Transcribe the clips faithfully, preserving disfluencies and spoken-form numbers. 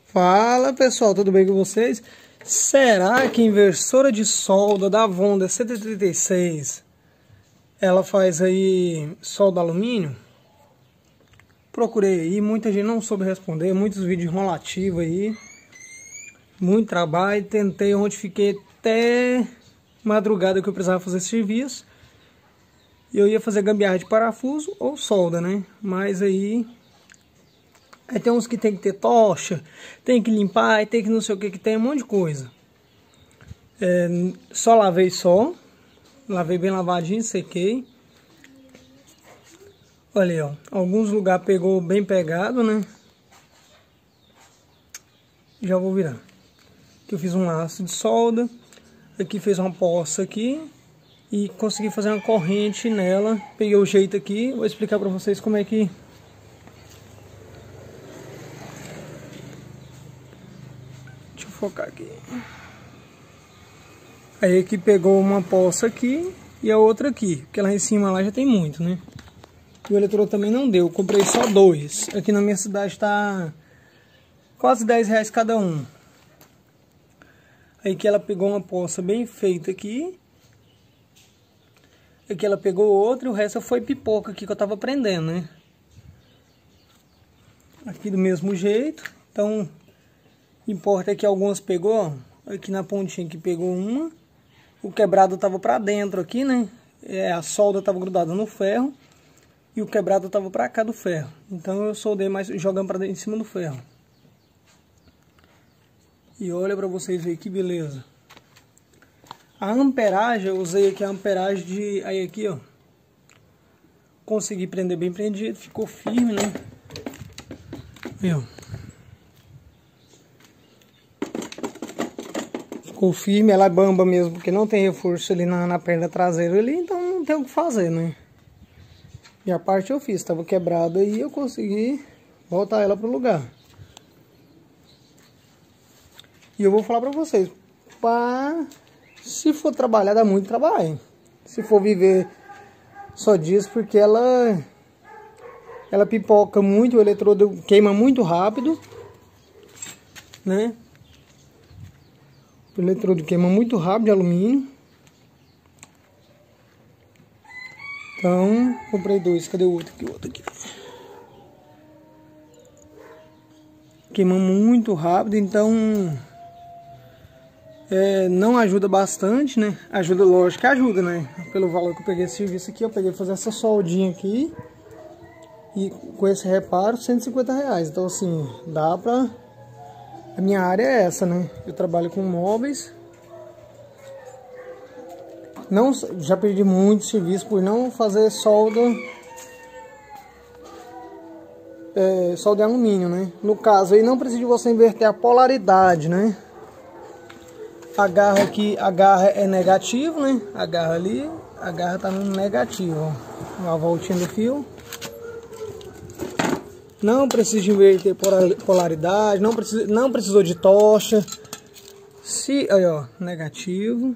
Fala pessoal, tudo bem com vocês? Será que a inversora de solda da Vonda cento e trinta e seis ela faz aí solda alumínio? Procurei aí, muita gente não soube responder, muitos vídeos enrolativos aí, muito trabalho, tentei onde fiquei até madrugada que eu precisava fazer esse serviço. E eu ia fazer gambiarra de parafuso ou solda, né? Mas aí Aí tem uns que tem que ter tocha, tem que limpar, tem que não sei o que que tem, um monte de coisa. É, só lavei só, lavei bem lavadinho, sequei. Olha aí, ó, alguns lugares pegou bem pegado, né? Já vou virar. Aqui eu fiz um laço de solda, aqui fez uma poça aqui e consegui fazer uma corrente nela. Peguei o jeito aqui, vou explicar pra vocês como é que... focar aqui. Aí aqui pegou uma poça aqui e a outra aqui, porque lá em cima lá já tem muito, né? E o eletrodo também não deu, eu comprei só dois. Aqui na minha cidade tá quase dez reais cada um. Aí que ela pegou uma poça bem feita aqui. Aqui ela pegou outra e o resto foi pipoca aqui que eu tava prendendo, né? Aqui do mesmo jeito, então... Importa que algumas pegou, ó, aqui na pontinha que pegou uma, o quebrado tava pra dentro aqui, né? É, a solda tava grudada no ferro e o quebrado tava pra cá do ferro. Então eu soldei mais jogando pra dentro em cima do ferro. E olha pra vocês verem que beleza. A amperagem, eu usei aqui a amperagem de... Aí aqui, ó. Consegui prender bem prendido, ficou firme, né? Aí, ó. Ficou firme, ela é bamba mesmo, porque não tem reforço ali na, na perna traseira ali, então não tem o que fazer, né? E a parte eu fiz, estava quebrada e eu consegui voltar ela pro lugar. E eu vou falar pra vocês, pá, se for trabalhar, dá muito trabalho. Se for viver só disso, porque ela, ela pipoca muito, o eletrodo queima muito rápido, né? O eletrodo queima muito rápido de alumínio. Então, comprei dois. Cadê o outro aqui? O outro aqui. Queima muito rápido, então... É, não ajuda bastante, né? Ajuda, lógico que ajuda, né? Pelo valor que eu peguei esse serviço aqui, eu peguei fazer essa soldinha aqui. E com esse reparo, cento e cinquenta reais. Então, assim, dá pra... A minha área é essa, né? Eu trabalho com móveis. Não, já perdi muito serviço por não fazer solda, é, solda de alumínio, né? No caso aí não precisa de você inverter a polaridade, né? A garra aqui, a garra é negativo, né? A garra ali, a garra tá no negativo, ó. Uma voltinha do fio. Não precisa de inverter polaridade, não, precisa, não precisou de tocha. Se, aí ó, negativo.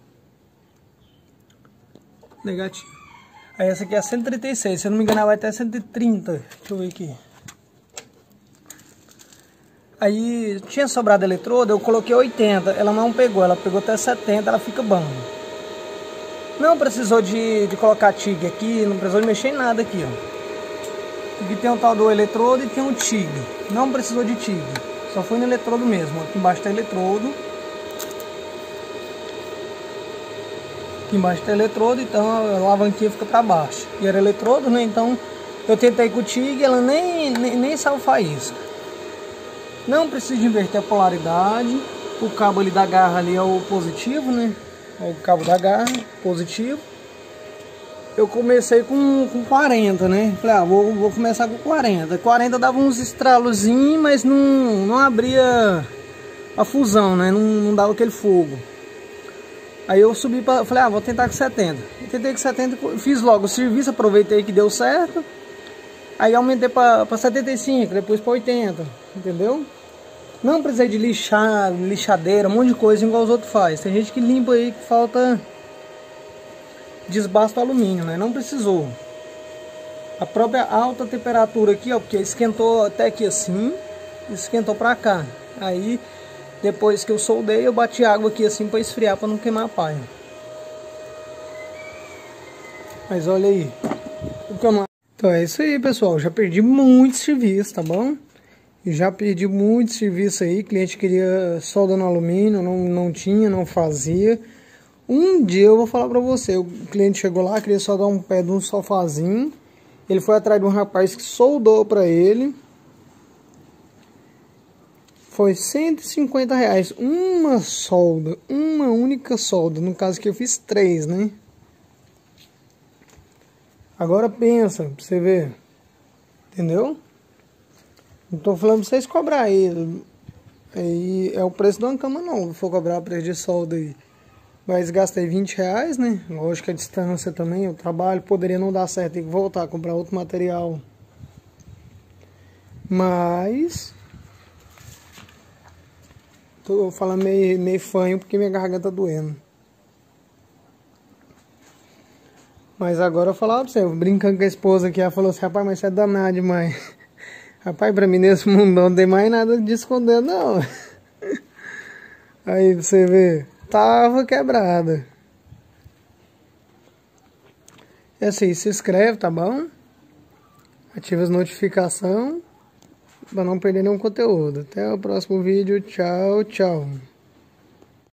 Negativo. Aí essa aqui é cento e trinta e seis, se eu não me engano ela vai até cento e trinta. Deixa eu ver aqui. Aí tinha sobrado eletrodo, eu coloquei oitenta, ela não pegou, ela pegou até setenta, ela fica bom. Não precisou de, de colocar tig aqui, não precisou de mexer em nada aqui, ó. Aqui tem o tal do eletrodo e tem um tig. Não precisou de tig. Só foi no eletrodo mesmo. Aqui embaixo tem eletrodo. Aqui embaixo tem eletrodo, então a alavanquinha fica para baixo. E era eletrodo, né? Então eu tentei com o tig, ela nem, nem, nem saiu faísca. Não precisa de inverter a polaridade. O cabo ali da garra ali é o positivo, né? É o cabo da garra, positivo. Eu comecei com, com quarenta, né? Falei, ah, vou, vou começar com quarenta. quarenta dava uns estralozinhos, mas não, não abria a fusão, né? Não, não dava aquele fogo. Aí eu subi para, falei, ah, vou tentar com setenta. Eu tentei com setenta, fiz logo o serviço, aproveitei que deu certo. Aí aumentei para setenta e cinco, depois para oitenta, entendeu? Não precisei de lixar, lixadeira, um monte de coisa igual os outros fazem. Tem gente que limpa aí que falta... desbasta o alumínio, né? Não precisou. A própria alta temperatura aqui, ó, porque esquentou até aqui assim, esquentou pra cá. Aí, depois que eu soldei, eu bati água aqui assim para esfriar, para não queimar a palha. Mas olha aí. Então é isso aí, pessoal. Já perdi muito serviço, tá bom? Já perdi muito serviço aí. Cliente queria solda no alumínio, não, não tinha, não fazia. Um dia eu vou falar pra você, o cliente chegou lá, queria soldar um pé de um sofazinho. Ele foi atrás de um rapaz que soldou pra ele. Foi cento e cinquenta reais. Uma solda, uma única solda. No caso que eu fiz três, né? Agora pensa, pra você ver. Entendeu? Não tô falando pra vocês cobrar aí. Aí é o preço de uma cama não. Se for cobrar preço de solda aí. Mas gastei vinte reais, né? Lógico que a distância também, o trabalho poderia não dar certo. Tem que voltar a comprar outro material. Mas... tô falando meio, meio fanho porque minha garganta tá doendo. Mas agora eu vou falar pra você, brincando com a esposa aqui, ela falou assim, rapaz, mas você é danado demais. Rapaz, pra mim nesse mundão não tem mais nada de esconder, não. Aí pra você ver, tava quebrada. É assim, se inscreve, tá bom? Ativa as notificações pra não perder nenhum conteúdo. Até o próximo vídeo, tchau, tchau.